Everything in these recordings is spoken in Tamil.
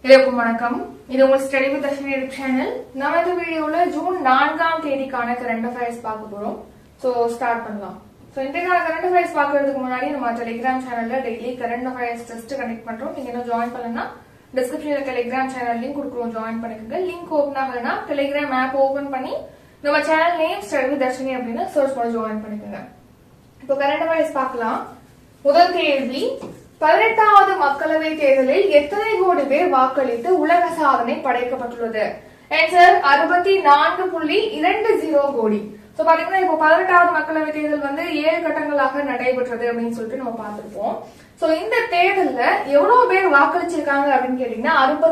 எல்லாருக்கும் வணக்கம். இது உங்க ஸ்டடி வித் தர்ஷினி சேனல். நம்ம இந்த வீடியோல ஜூன் 4ஆம் தேதிக்கான கரண்ட் அஃபேர்ஸ் பார்க்க போறோம். சோ ஸ்டார்ட் பண்ணலாம். சோ இன்றைக்கான கரண்ட் அஃபேர்ஸ் பார்க்கிறதுக்கு முன்னாடி நம்ம டெலிகிராம் சேனல்ல daily current affairs test connect பண்றோம். நீங்க இன்னும் ஜாயின் பண்ணலனா டிஸ்கிரிப்ஷன்ல டெலிகிராம் சேனல் லிங்க் கொடுக்குறோம், ஜாயின் பண்ணிக்கங்க. லிங்க் ஓபன் ஆகலனா டெலிகிராம் ஆப் ஓபன் பண்ணி நம்ம channel name study with Dharshini அப்படின்னு சர்ச் பண்ணி ஜாயின் பண்ணிக்கங்க. இப்போ கரண்ட் அஃபேர்ஸ் பார்க்கலாம். முதல் கேள்வி, 18வது மக்களவை தேர்தலில் எத்தனை கோடி பேர் வாக்களித்து உலக சாதனை படைக்கப்பட்டுள்ளது? ஆன்சர் 64.20 கோடி. சோ பாத்தீங்கன்னா இப்போ 18வது மக்களவை தேர்தல் வந்து 7 கட்டங்களாக நடைபெற்றது அப்படின்னு சொல்லிட்டு நம்ம பார்த்திருப்போம். சோ இந்த தேர்தல்ல எவ்வளவு பேர் வாக்களிச்சிருக்காங்க அப்படின்னு கேட்டீங்கன்னா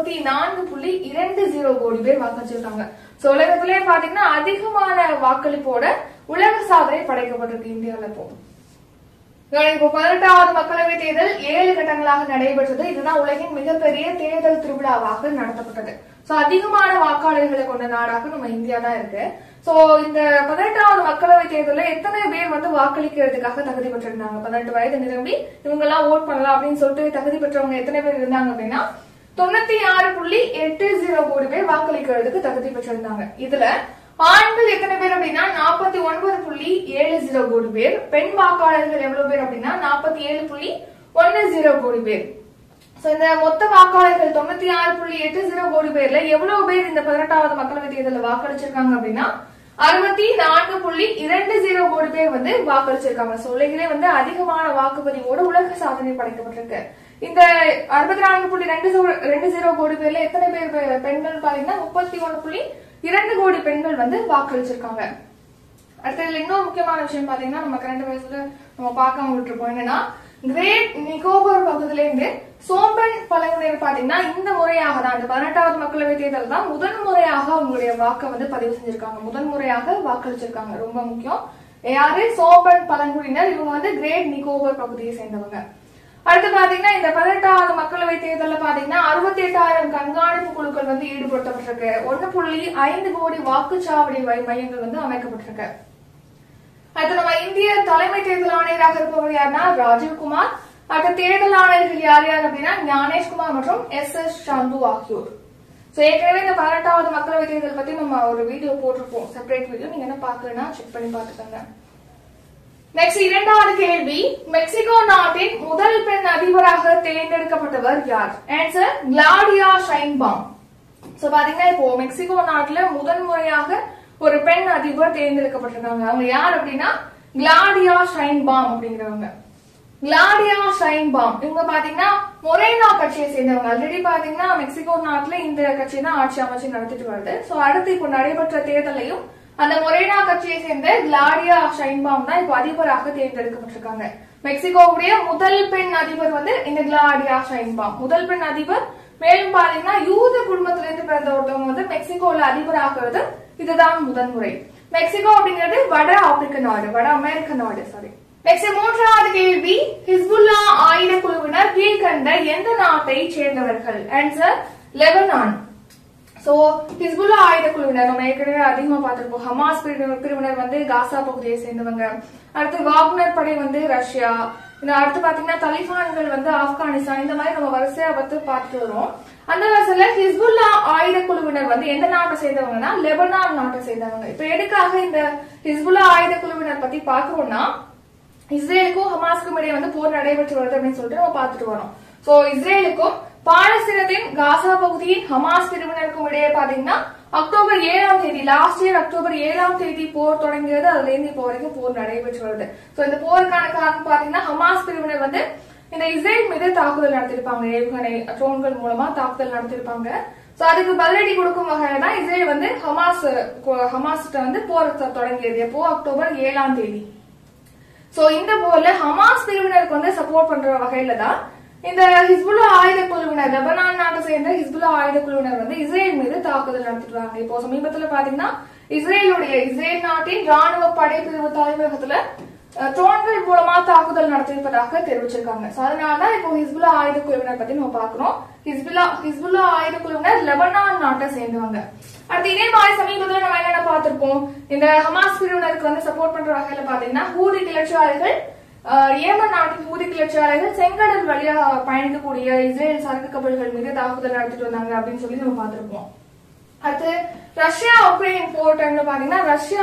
64.20 கோடி பேர் வாக்களிச்சிருக்காங்க. சோ உலகத்திலே பாத்தீங்கன்னா அதிகமான வாக்களிப்போட உலக சாதனை படைக்கப்பட்டிருக்கு இந்தியாவில. இப்போ 18வது மக்களவை தேர்தல் 7 கட்டங்களாக நடைபெற்றது. இதுதான் உலகின் மிகப்பெரிய தேர்தல் திருவிழாவாக நடத்தப்பட்டது. சோ அதிகமான வாக்காளர்களை கொண்ட நாடாக நம்ம இந்தியா தான் இருக்கு. சோ இந்த 18வது மக்களவை தேர்தலில் எத்தனை பேர் வந்து வாக்களிக்கிறதுக்காக தகுதி பெற்றிருந்தாங்க? 18 வயது நிரம்பி இவங்க எல்லாம் ஓட் பண்ணலாம் அப்படின்னு சொல்லிட்டு தகுதி பெற்றவங்க எத்தனை பேர் இருந்தாங்க அப்படின்னா 96.80 கோடி பேர் வாக்களிக்கிறதுக்கு தகுதி பெற்றிருந்தாங்க. இதுல ஆண்கள் எத்தனை பேர் அப்படின்னா 49.70 கோடி பேர், பெண் வாக்காளர்கள் எவ்வளவு பேர் அப்படின்னா 47.10 கோடி பேர். சோ இந்த மொத்த வாக்காளர்கள் 96.80 கோடி பேர்ல எவ்வளவு பேர் இந்த 18வது மக்களவை தேர்தலில் வாக்களிச்சிருக்காங்க அப்படின்னா 64.20 கோடி பேர் வந்து வாக்களிச்சிருக்காங்க. சோ உலகிலே வந்து அதிகமான வாக்குப்பதிவோடு உலக சாதனை படைக்கப்பட்டிருக்கு. இந்த 64.20 கோடி பேர்ல எத்தனை பேர் பெண்கள் பாத்தீங்கன்னா 31.2 கோடி பெண்கள் வந்து வாக்களிச்சிருக்காங்க. அடுத்ததுல இன்னொரு முக்கியமான விஷயம் பாத்தீங்கன்னா நம்ம கரண்ட் அஃபேர்ஸ்ல நம்ம பார்க்காம விட்டுருப்போம். என்னன்னா கிரேட் நிக்கோபார் பகுதியில இருந்து சோம்பன் பழங்குடியினர் பாத்தீங்கன்னா இந்த முறையாக தான் இந்த 18வது மக்களவை தேர்தல் தான் முதன் முறையாக அவங்களுடைய வாக்கை வந்து பதிவு செஞ்சிருக்காங்க, முதன் முறையாக வாக்களிச்சிருக்காங்க. ரொம்ப முக்கியம். யாரு? சோம்பன் பழங்குடியினர். இவங்க வந்து கிரேட் நிக்கோபார் பகுதியை சேர்ந்தவங்க. அடுத்து பாத்தீங்கன்னா இந்த 18வது மக்களவை தேர்தலில் பாத்தீங்கன்னா 68,000 கண்காணிப்பு குழுக்கள் வந்து ஈடுபடுத்தப்பட்டிருக்கு. 1.5 கோடி வாக்குச்சாவடி மையங்கள் வந்து அமைக்கப்பட்டிருக்கு. அடுத்து நம்ம இந்திய தலைமை தேர்தல் ஆணையராக இருப்பவர் யாருன்னா ராஜீவ்குமார். அடுத்த தேர்தல் ஆணையர்கள் யார் யார் அப்படின்னா ஞானேஷ்குமார் மற்றும் SS சந்து ஆகியோர். சோ ஏற்கனவே இந்த 18வது மக்களவை தேர்தல் பத்தி நம்ம ஒரு வீடியோ போட்டிருப்போம், செப்பரேட் வீடியோ. நீங்க என்ன பாக்கலன்னா செக் பண்ணி பாத்துக்கோங்க. நெக்ஸ்ட் இரண்டாவது கேள்வி, மெக்சிகோ நாட்டின் முதல் பெண் அதிபராக தேர்ந்தெடுக்கப்பட்டவர் யார்? Answer Claudia ஷைன்பாம். சோ பாத்தீங்கன்னா இப்போ மெக்சிகோ நாட்டுல முதன் முறையாக ஒரு பெண் அதிபர் தேர்ந்தெடுக்கப்பட்டிருக்காங்க. அவங்க யார் அப்படின்னா கிளாடியா ஷைன்பாம் அப்படிங்கிறவங்க. கிளாடியா ஷைன்பாம் இவங்க பாத்தீங்கன்னா மொரேனா கட்சியை சேர்ந்தவங்க. ஆல்ரெடி பாத்தீங்கன்னா மெக்சிகோ நாட்டுல இந்த கட்சி தான் ஆட்சி அமைச்சு நடத்திட்டு வருது. சோ அடுத்து இப்போ நடைபெற்ற தேர்தலையும் அந்த மொரேனா கட்சியை சேர்ந்த கிளாடியா ஷைன்பாம் தான் இப்போ அதிபராக தேர்ந்தெடுக்கப்பட்டிருக்காங்க. மெக்சிகோவுடைய முதல் பெண் அதிபர் வந்து இந்த கிளாடியா ஷைன்பாம், முதல் பெண் அதிபர். மேலும் பாத்தீங்கன்னா யூத குடும்பத்திலிருந்து பிறந்த ஒருத்தவங்க வந்து மெக்சிகோல அதிபராகிறது இதுதான் முதன் முறை. மெக்சிகோ அப்படிங்கிறது வட ஆப்பிரிக்க நாடு, வட அமெரிக்க நாடு. சாரி. நெக்ஸ்ட் மூன்றாவது கேள்வி, ஹிஸ்புல்லா ஆயுத குழுவினர் கீழ்கண்ட எந்த நாட்டை சேர்ந்தவர்கள்? Answer Lebanon. சோ ஹிஸ்புல்லா ஆயுத குழுவினர் நம்ம ஏற்கனவே அதிகமா பார்த்திருப்போம். ஹமாஸ் பிரிவினர் வந்து காசா பகுதியை சேர்ந்தவங்க. அடுத்து வாக்னர் படை வந்து ரஷ்யா. இந்த அடுத்து பாத்தீங்கன்னா தலிபான்கள் வந்து ஆப்கானிஸ்தான். இந்த மாதிரி நம்ம வரிசையா பார்த்துட்டு வரோம். அந்த வரிசையில ஹிஸ்புல்லா ஆயுத குழுவினர் வந்து எந்த நாட்டை சேர்ந்தவங்கன்னா லெபனான் நாட்டை சேர்ந்தவங்க. இப்ப எதுக்காக இந்த ஹிஸ்புல்லா ஆயுத குழுவினர் பத்தி பாக்குறோம்னா இஸ்ரேலுக்கும் ஹமாஸ்க்கும் இடையே வந்து போர் நடைபெற்று வருது அப்படின்னு சொல்லிட்டு நம்ம பார்த்துட்டு வரோம். சோ இஸ்ரேலுக்கும் பாலஸ்தீனத்தின் காசா பகுதியின் ஹமாஸ் பிரிவினருக்கும் இடையே பாத்தீங்கன்னா அக்டோபர் 7ஆம் தேதி, லாஸ்ட் இயர் அக்டோபர் 7ஆம் தேதி போர் தொடங்கியது. அதுல இருந்து இப்போ வரைக்கும் போர் நடைபெற்று வருது. சோ இந்த போருக்கான காரணம் பாத்தீங்கன்னா ஹமாஸ் பிரிவினர் வந்து இந்த இஸ்ரேல் மீது தாக்குதல் நடத்திருப்பாங்க, ஏவுகணை ட்ரோன்கள் மூலமா தாக்குதல் நடத்திருப்பாங்க. சோ அதுக்கு பதிலடி கொடுக்கும் வகையில தான் இஸ்ரேல் வந்து ஹமாஸ் வந்து போர் தொடங்கியது. எப்போ? அக்டோபர் 7ஆம் தேதி. சோ இந்த போர்ல ஹமாஸ் பிரிவினருக்கு வந்து சப்போர்ட் பண்ற வகையில தான் இந்த ஹிஸ்புல்லா ஆயுத குழுவினர், லெபனான் நாட்டை சேர்ந்த ஹிஸ்புல்லா ஆயுத குழுவினர் வந்து இஸ்ரேல் மீது தாக்குதல் நடத்திட்டு. இப்போ சமீபத்துல பாத்தீங்கன்னா இஸ்ரேல் நாட்டின் ராணுவ படைப்பிரிவு தலைமையகத்துல ட்ரோன்கள் மூலமா தாக்குதல் நடத்தியிருப்பதாக தெரிவிச்சிருக்காங்க. அதனாலதான் இப்போ ஹிஸ்புல்லா ஆயுத குழுவினர் பத்தி நம்ம பாக்குறோம். ஹிஸ்புல்லா ஆயுத குழுவினர் லெபனான் நாட்டை சேர்ந்தவங்க. அடுத்து இதே மாதிரி சமீபத்துல நம்ம என்னென்ன பார்த்திருப்போம், இந்த ஹமாஸ் பிரிவினருக்கு வந்து சப்போர்ட் பண்ற வகையில பாத்தீங்கன்னா ஹூதி கிளர்ச்சியாளர்கள் ஏமன் நாட்டின் ஹூதி கிளர்ச்சியாளர்கள் செங்கடல் வழியா பயணிக்கக்கூடிய இஸ்ரேல் சரக்கு கப்பல்கள் மீது தாக்குதல் நடத்திட்டு வந்தாங்க அப்படின்னு சொல்லி நம்ம பார்த்திருப்போம். அடுத்து ரஷ்யா உக்ரைன் போர் டைம்ல பாத்தீங்கன்னா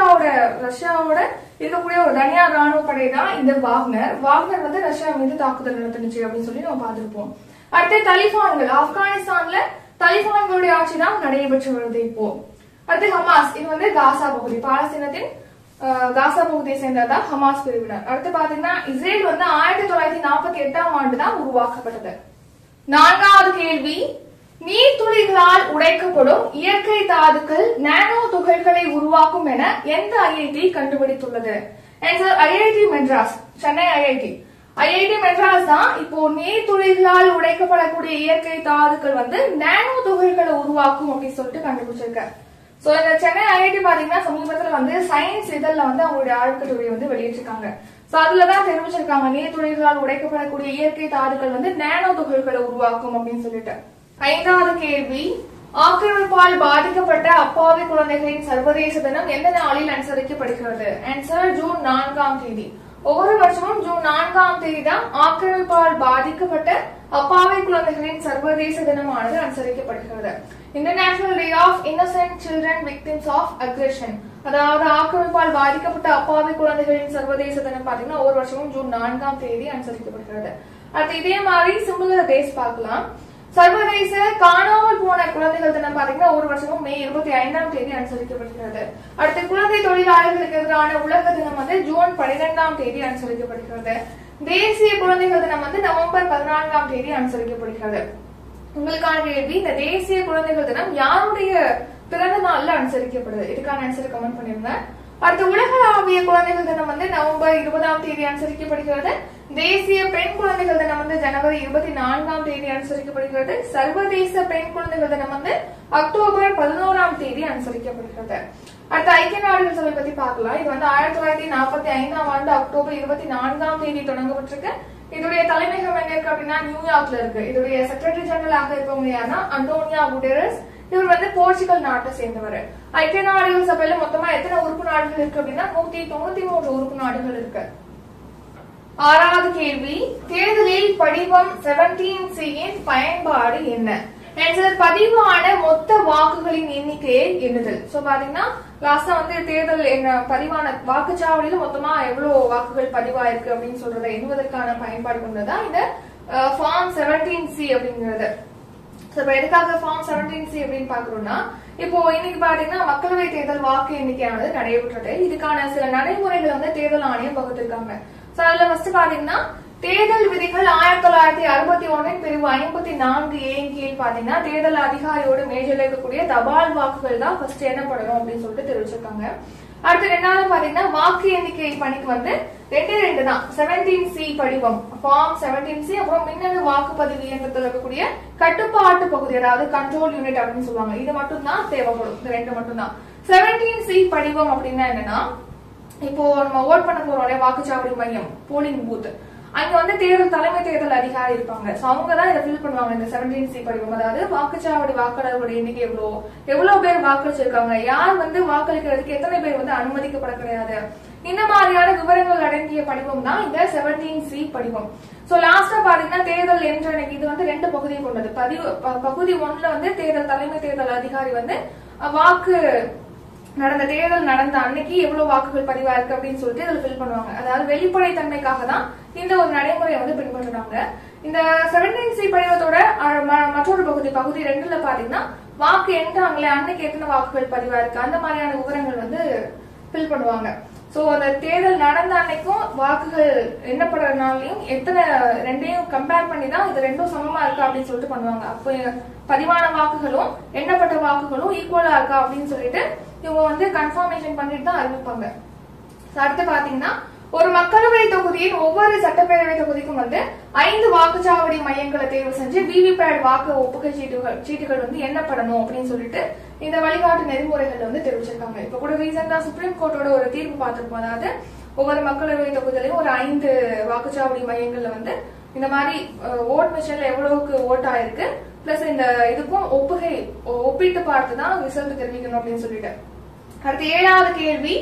ரஷ்யாவோட இருக்கக்கூடிய ஒரு தனியார் ராணுவ படை தான் இந்த வாக்னர் வந்து ரஷ்யா மீது தாக்குதல் நடத்துச்சு அப்படின்னு சொல்லி நம்ம பார்த்திருப்போம். அடுத்து தலிபான்கள், ஆப்கானிஸ்தான்ல தலிபான்களுடைய ஆட்சி தான் நடைபெற்று வருது இப்போ. அடுத்து ஹமாஸ், இது வந்து காசா பகுதி, பாலஸ்தீனத்தின் காசா பகுதியை சேர்ந்ததான் ஹமாஸ் பிரிவினர். அடுத்து பாத்தீங்கன்னா இஸ்ரேல் வந்து 1948ஆம் ஆண்டு தான் உருவாக்கப்பட்டது. நான்காவது கேள்வி, நீர்த்துளிகளால் உடைக்கப்படும் இயற்கை தாதுக்கள் நானோ துகள்களை உருவாக்கும் என எந்த ஐஐடி கண்டுபிடித்துள்ளது? ஐஐடி மெட்ராஸ், சென்னை ஐஐடி மெட்ராஸ் தான் இப்போ நீர்த்துளிகளால் உடைக்கப்படக்கூடிய இயற்கை தாதுக்கள் வந்து நானோ துகள்களை உருவாக்கும் அப்படின்னு சொல்லிட்டு கண்டுபிடிச்சிருக்க. சோ இந்த சென்னை ஐஐடி பாத்தீங்கன்னா சமீபத்துல வந்து சயின்ஸ் இதழ்ல வந்து அவங்களுடைய ஆழ்கட்டுரை வந்து வெளியிட்டிருக்காங்க. சோ அதுலதான் தெரிவிச்சிருக்காங்க நீர்த்துளிகளால் உடைக்கப்படக்கூடிய இயற்கை தாதுக்கள் வந்து நானோ துகள்களை உருவாக்கும் அப்படின்னு சொல்லிட்டு. ஐந்தாவது கேள்வி, ஆக்கிரமிப்பால் பாதிக்கப்பட்ட அப்பாவி குழந்தைகளின் சர்வதேச தினம் எந்த நாளில் அனுசரிக்கப்படுகிறது? ஆன்சர் ஜூன் 4ஆம் தேதி. ஒவ்வொரு வருஷமும் ஜூன் 4ஆம் தேதி தான் ஆக்கிரமிப்பால் பாதிக்கப்பட்ட அப்பாவி குழந்தைகளின் சர்வதேச தினமானது அனுசரிக்கப்படுகிறது. International day of innocent children victims of aggression, அதாவது ஆக்கிரமிப்பால் பாதிக்கப்பட்ட அப்பாவி குழந்தைகளின் சர்வதேச தினம் பாத்தீங்கன்னா ஒவ்வொரு வருஷமும் ஜூன் 4ஆம் தேதி அனுசரிக்கப்படுகிறது. அடுத்து இதே மாதிரி சிமிலர் டேஸ் பார்க்கலாம். சர்வதேச காணாமல் போன குழந்தைகள் தினம் பாத்தீங்கன்னா ஒரு வருஷமும் மே 25ஆம் தேதி அனுசரிக்கப்படுகிறது. அடுத்து குழந்தை தொழிலாளர்களுக்கு எதிரான உலக தினம் வந்து ஜூன் 12ஆம் தேதி அனுசரிக்கப்படுகிறது. தேசிய குழந்தைகள் தினம் வந்து நவம்பர் 14ஆம் தேதி அனுசரிக்கப்படுகிறது. உங்களுக்கான கேள்வி, இந்த தேசிய குழந்தைகள் தினம் யாருடைய பிறந்த நாள்ல அனுசரிக்கப்படுது? இதுக்கான ஆன்சர் கமெண்ட் பண்ணிருங்க. அடுத்து உலகளாவிய குழந்தைகள் தினம் வந்து நவம்பர் 20ஆம் தேதி அனுசரிக்கப்படுகிறது. தேசிய பெண் குழந்தைகள் தினம் வந்து ஜனவரி 24ஆம் தேதி அனுசரிக்கப்படுகிறது. சர்வதேச பெண் குழந்தைகள் தினம் வந்து அக்டோபர் 11ஆம் தேதி அனுசரிக்கப்படுகிறது. அடுத்த ஐக்கிய நாடுகள் சபை பத்தி பார்க்கலாம். இது வந்து 1945ஆம் ஆண்டு அக்டோபர் 24ஆம் தேதி தொடங்கப்பட்டிருக்கு. இதோடைய தலைமையகம் எங்க இருக்கு அப்படின்னா நியூயார்க்ல இருக்கு. இதோடைய செக்ரட்டரி ஜெனரலாக இருப்பவங்க யாருன்னா அண்டோனியா குடெரஸ். இவர் வந்து போர்ச்சுகல் நாட்டை சேர்ந்தவர். ஐக்கிய நாடுகள் சபையில மொத்தமா எத்தனை உறுப்பு நாடுகள் இருக்கு அப்படின்னா 193 உறுப்பு நாடுகள் இருக்கு. ஆறாவது கேள்வி, தேர்தலில் படிவம் 17C பயன்பாடு என்ன? பதிவான மொத்த வாக்குகளின் எண்ணிக்கையை எண்ணுதல். சோ பாத்தீங்கன்னா லாஸ்டா வந்து தேர்தல் பதிவான வாக்குச்சாவடியில மொத்தமா எவ்வளவு வாக்குகள் பதிவாயிருக்கு அப்படின்னு சொல்றதை எண்ணுவதற்கான பயன்பாடு கொண்டதான் இந்த ஃபார்ம் 17C அப்படிங்கிறது. எதுக்காக ஃபார்ம் 17C அப்படின்னு பாக்குறோம்னா, இப்போ இன்னைக்கு பாத்தீங்கன்னா மக்களவை தேர்தல் வாக்கு எண்ணிக்கையானது நடைபெற்றது. இதுக்கான சில நடைமுறைகளை வந்து தேர்தல் ஆணையம் வகுத்திருக்காங்க. அதுல ஃபர்ஸ்ட் பாத்தீங்கன்னா தேர்தல் விதிகள் 1961 பிரிவு 54A கீழ் பாத்தீங்கன்னா தேர்தல் அதிகாரியோட மேஜையில் இருக்கக்கூடிய தபால் வாக்குகள் தான் ஃபர்ஸ்ட் எண்ணப்படணும் அப்படின்னு சொல்லிட்டு தெரிவிச்சிருக்காங்க. அடுத்து ரெண்டாவது பாத்தீங்கன்னா வாக்கு எண்ணிக்கை பணிக்கு வந்து ரெண்டு தான் 17C படிவம் ஃபார்ம் 17C, அப்புறம் மின்னணு வாக்குப்பதிவு இயந்திரத்தில் இருக்கக்கூடிய கட்டுப்பாட்டு பகுதி, அதாவது கண்ட்ரோல் யூனிட் அப்படின்னு சொல்லுவாங்க. இது மட்டும் தான் தேவைப்படும். இந்த ரெண்டு மட்டும் தான். 17C படிவம் அப்படின்னா என்னன்னா, இப்போ நம்ம ஓட் பண்ண போறோம் வாக்குச்சாவடி மையம், போலிங் பூத், அங்க வந்து தலைமை தேர்தல் அதிகாரி இருப்பாங்க. அவங்கதான் இதை ஃபில் பண்ணுவாங்க. இந்த 17C படிவம், அதாவது வாக்குச்சாவடி வாக்காளர்களுடைய எண்ணிக்கை எவ்வளவு பேர் வாக்களிச்சிருக்காங்க, யார் வந்து வாக்களிக்கிறதுக்கு எத்தனை பேர் வந்து அனுமதிக்கப்பட கிடையாது, இந்த மாதிரியான விவரங்கள் அடங்கிய படிவம் தான் இந்த 17C படிவம். சோ லாஸ்டா பாத்தீங்கன்னா தேர்தல் என்ற இது வந்து ரெண்டு பகுதியை கொண்டது. பகுதி 1ல வந்து தலைமை தேர்தல் அதிகாரி வந்து வாக்கு தேர்தல் நடந்த அன்னைக்கு எவ்வளவு வாக்குகள் பதிவா இருக்கு அப்படின்னு சொல்லிட்டு இதுல ஃபில் பண்ணுவாங்க. அதாவது வெளிப்படை தன்மைக்காக தான் இந்த ஒரு நடைமுறையை வந்து பின்பற்றுறாங்க. இந்த 17C படிவத்தோட மற்றொரு பகுதி 2ல பாத்தீங்கன்னா வாக்கு எண்றாங்களே அன்னைக்கு எத்தனை வாக்குகள் பதிவா இருக்கு அந்த மாதிரியான விவரங்கள் வந்து ஃபில் பண்ணுவாங்க. சோ அந்த தேர்தல் நடந்த அன்னைக்கும் வாக்குகள் எண்ணப்படுறதுனாலையும் எத்தனை ரெண்டையும் கம்பேர் பண்ணி தான் இது ரெண்டும் சமமா இருக்கா அப்படின்னு சொல்லிட்டு பண்ணுவாங்க. அப்ப பதிவான வாக்குகளும் எண்ணப்பட்ட வாக்குகளும் ஈக்குவலா இருக்கா அப்படின்னு சொல்லிட்டு இவங்க வந்து கன்ஃபர்மேஷன் பண்ணிட்டு தான் அறிவிப்பாங்க. அடுத்து பாத்தீங்கன்னா ஒரு மக்களவை தொகுதியின் ஒவ்வொரு சட்டப்பேரவை தொகுதிக்கும் வந்து 5 வாக்குச்சாவடி மையங்களை தேர்வு செஞ்சு விவிபேட் வாக்கு ஒப்புகை சீட்டுகள் வந்து எண்ணப்படணும் அப்படின்னு சொல்லிட்டு இந்த வழிகாட்டு நெறிமுறைகள் வந்து தெரிவிச்சிருக்காங்க. இப்ப கூட ரீசெண்டா சுப்ரீம் கோர்ட்டோட ஒரு தீர்ப்பு பார்த்திருப்போம். அதாவது ஒவ்வொரு மக்களவை தொகுதியிலையும் ஒரு 5 வாக்குச்சாவடி மையங்கள்ல வந்து இந்த மாதிரி ஓட் மிஷின்ல எவ்வளவுக்கு ஓட் ஆயிருக்கு பிளஸ் இந்த இதுக்கும் ஒப்பிட்டு பார்த்துதான் ரிசல்ட் தெரிவிக்கணும் அப்படின்னு சொல்லிட்டு. அடுத்து 7வது கேள்வி,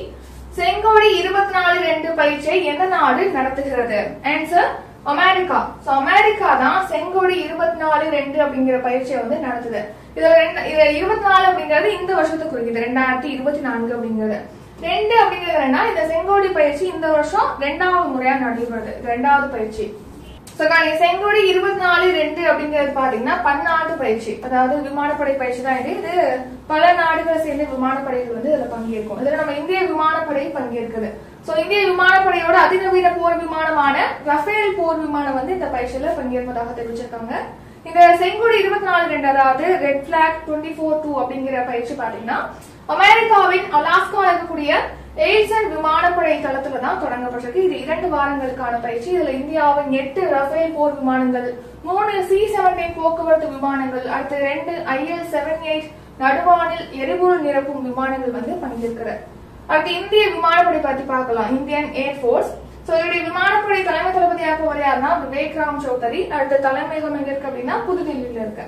செங்கோடி 24/2 பயிற்சியை எந்த நாடு நடத்துகிறது? Answer America. அமெரிக்கா தான் செங்கோடி 24/2 அப்படிங்கிற பயிற்சியை வந்து நடத்துது. இதுல 24 அப்படிங்கிறது இந்த வருஷத்துக்கு குறிக்குது, 2024 அப்படிங்கிறது. 2 அப்படிங்கிறது இந்த செங்கோடி பயிற்சி இந்த வருஷம் 2வது முறையா நடைபெறுது, 2வது பயிற்சி. செங்கோடி 24/2 அப்படிங்கிறது பாத்தீங்கன்னா பன்னாட்டு பயிற்சி, அதாவது விமானப்படை பயிற்சி தான் இது. இது பல நாடுகளை சேர்ந்த விமானப்படைகள் வந்து இதுல பங்கேற்கும். இதுல நம்ம இந்திய விமானப்படை பங்கேற்குது. இந்திய விமானப்படையோட அதிநவீன போர் விமானமான ரஃபேல் போர் விமானம் வந்து இந்த பயிற்சியில பங்கேற்பதாக தெரிவிச்சிருக்காங்க. இந்த செங்கோடி 24/2 அதாவது ரெட் பிளாக் 24-2 அப்படிங்கிற பயிற்சி பாத்தீங்கன்னா அமெரிக்காவின் அலாஸ்கால இருக்கக்கூடிய எய்சன் விமானப்படை தளத்துலதான் தொடங்கப்பட்டிருக்கு. இது 2 வாரங்களுக்கான பயிற்சி. இதுல இந்தியாவின் 8 ரஃபேல் போர் விமானங்கள், 3 C-17 போக்குவரத்து விமானங்கள், அடுத்து 2 IL-78 நடுவானில் எரிபொருள் நிரப்பும் விமானங்கள் வந்து பங்கேற்கிறது. அடுத்து இந்திய விமானப்படை பத்தி பார்க்கலாம். Indian air force. இதோடைய விமானப்படை தலைமை தளபதியாக போற யாருன்னா விவேக் ராம் சௌத்ரி. அடுத்த தலைமையகம் எங்க இருக்கு அப்படின்னா புதுதில்லியில இருக்கு.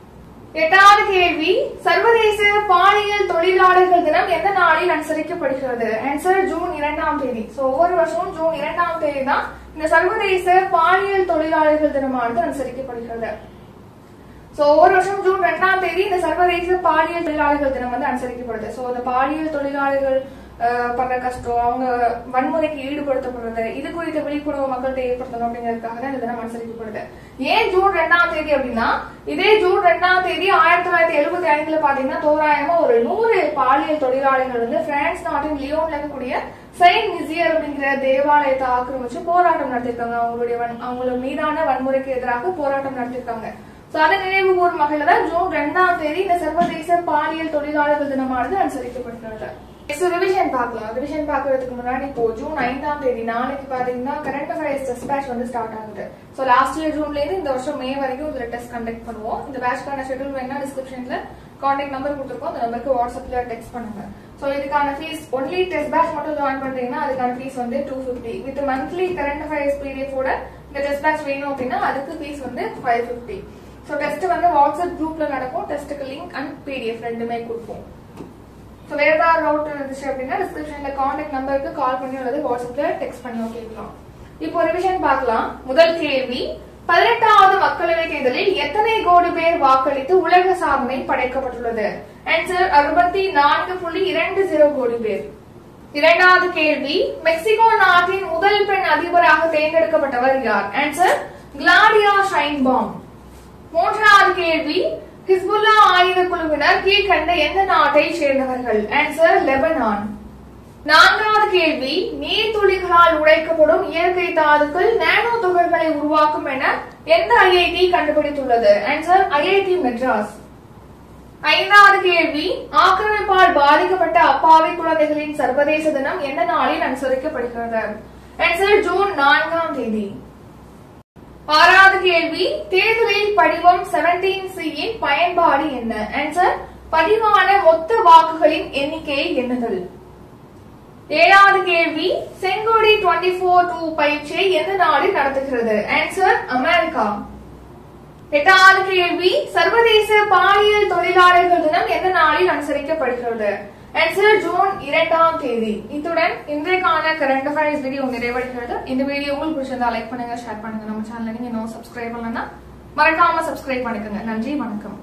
8வது கேள்வி, சர்வதேச பாலியல் தொழிலாளர்கள் தினம் எந்த நாளில் அனுசரிக்கப்படுகிறது? ஆன்சர் ஜூன் 2ஆம் தேதி. ஒவ்வொரு வருஷமும் ஜூன் 2ஆம் தேதி தான் இந்த சர்வதேச பாலியல் தொழிலாளர்கள் தினமானது அனுசரிக்கப்படுகிறது. ஒவ்வொரு வருஷம் ஜூன் 2ஆம் தேதி இந்த சர்வதேச பாலியல் தொழிலாளர்கள் தினம் வந்து அனுசரிக்கப்படுது. இந்த பாலியல் தொழிலாளர்கள் படுற கஷ்டம், அவங்க வன்முறைக்கு ஈடுபடுத்தப்படுறது, இது குறித்த விழிப்புணர்வு மக்கள்கிட்ட ஏற்படுத்தணும் அப்படிங்கிறதுக்காக தான் இந்த தினம் அனுசரிக்கப்படுது. ஏன் ஜூன் 2ஆம் தேதி அப்படின்னா, இதே ஜூன் 2ஆம் தேதி 1975 பாத்தீங்கன்னா தோராயமா ஒரு 100 பாலியல் தொழிலாளிகள் வந்து பிரான்ஸ் நாட்டின் லியோன்ல இருக்கக்கூடிய செயின்ட் நிசியர் அப்படிங்கிற தேவாலயத்தை ஆக்கிரமிச்சு போராட்டம் நடத்திருக்காங்க. அவங்களோட மீதான வன்முறைக்கு எதிராக போராட்டம் நடத்திருக்காங்க. அதை நினைவு கூறும் வகையில தான் ஜூன் 2ஆம் தேதி இந்த சர்வதேச பாலியல் தொழிலாளர்கள் தினமானது அனுசரிக்கப்படுகிறது. ரிவிஷன் பார்க்கலாம். ரிவிஷன் பாக்குறதுக்கு முன்னாடி இப்போ ஜூன் 5ஆம் தேதி நாளைக்கு பாத்தீங்கன்னா கரண்ட் அஃபேர்ஸ் டெஸ்ட் பேட்ச் வந்து ஸ்டார்ட் ஆகுது. லாஸ்ட் இயர் ஜூன்ல இருந்து இந்த வருஷம் மே வரைக்கும் இதுல டெஸ்ட் கண்டக்ட் பண்ணுவோம். இந்த பேட்ச்க்கான ஷெட்யூல் வேணா டிஸ்கிரிப்ஷன்ல கான்டாக்ட் நம்பர் கொடுத்துருக்கோம், அந்த நம்பருக்கு வாட்ஸ்அப்ல டெக்ஸ்ட் பண்ணுங்க. இதுக்கான ஃபீஸ் ஒன்லி டெஸ்ட் பேட்ச் மட்டும் ஜாயின் பண்றீங்கன்னா அதுக்கான ஃபீஸ் வந்து 250. With monthly current affairs PDF ஓட இந்த டெஸ்ட் பேட்ச் வேணும் அப்படின்னா அதுக்கு ஃபீஸ் வந்து 550. டெஸ்ட் வந்து வாட்ஸ்அப் குரூப்ல நடக்கும். டெஸ்ட்டுக்கு லிங்க் அண்ட் பிடிஎஃப் ரெண்டுமே கொடுப்போம். வேற ஏதாவது டவுட் இருந்துச்சு அப்படின்னா டிஸ்கிரிப்ஷன்ல கான்டாக்ட் நம்பருக்கு கால் பண்ணி அல்லது வாட்ஸ்அப்ல டெக்ஸ்ட் பண்ணி கேட்கலாம். இப்போ ரிவிஷன் பார்க்கலாம். முதல் கேள்வி, 18வது மக்களவை தேர்தலில் எத்தனை கோடி பேர் வாக்களித்து உலக சாதனை படைக்கப்பட்டுள்ளது? ஆன்சர் 64.20 கோடி பேர். இரண்டாவது கேள்வி, மெக்சிகோ நாட்டின் முதல் பெண் அதிபராக தேர்ந்தெடுக்கப்பட்டவர் யார்? Answer Claudia Sheinbaum. மூன்றாவது கேள்வி, ஹிஸ்புல்லா ஆயுத குழுவினர் கீழ்கண்ட எந்த நாட்டை சேர்ந்தவர்கள்? Answer Lebanon. நான்காவது கேள்வி, நீர்த்துளிகளால் உடைக்கப்படும் இயற்கை தாதுக்கள் நானோ துகள்களை உருவாக்கும் என எந்த ஐஐடி கண்டுபிடித்துள்ளது? Answer IIT Madras. ஐந்தாவது கேள்வி, ஆக்கிரமிப்பால் பாதிக்கப்பட்ட அப்பாவி குழந்தைகளின் சர்வதேச தினம் எந்த நாளில் அனுசரிக்கப்படுகிறது? ஆன்சர் ஜூன் 4ஆம் தேதி. ஆறாவது கேள்வி, தேர்தலில் படிவம் 17C பயன்பாடு என்ன? ஆன்சர் பதிவான மொத்த வாக்குகளின் எண்ணிக்கையை எண்ணுதல். ஏழாவது கேள்வி, செங்கோடி 24-2 பயிற்சியை எந்த நாடு நடத்துகிறது? Answer America. எட்டாவது கேள்வி, சர்வதேச பாலியல் தொழிலாளர்கள் தினம் எந்த நாளில் அனுசரிக்கப்படுகிறது? ஆன்சர் ஜூன் 2ஆம் தேதி. இத்துடன் இன்றைக்கான கரண்ட் அஃபேர்ஸ் வீடியோ நிறைவடைகிறது. இந்த வீடியோ உங்களுக்கு பிடிச்சிருந்தா லைக் பண்ணுங்க, ஷேர் பண்ணுங்க. நம்ம சேனலை நீங்க இன்னும் சப்ஸ்கிரைப் பண்ணலன்னா மறக்காம சப்ஸ்கிரைப் பண்ணிக்கோங்க. நன்றி, வணக்கம்.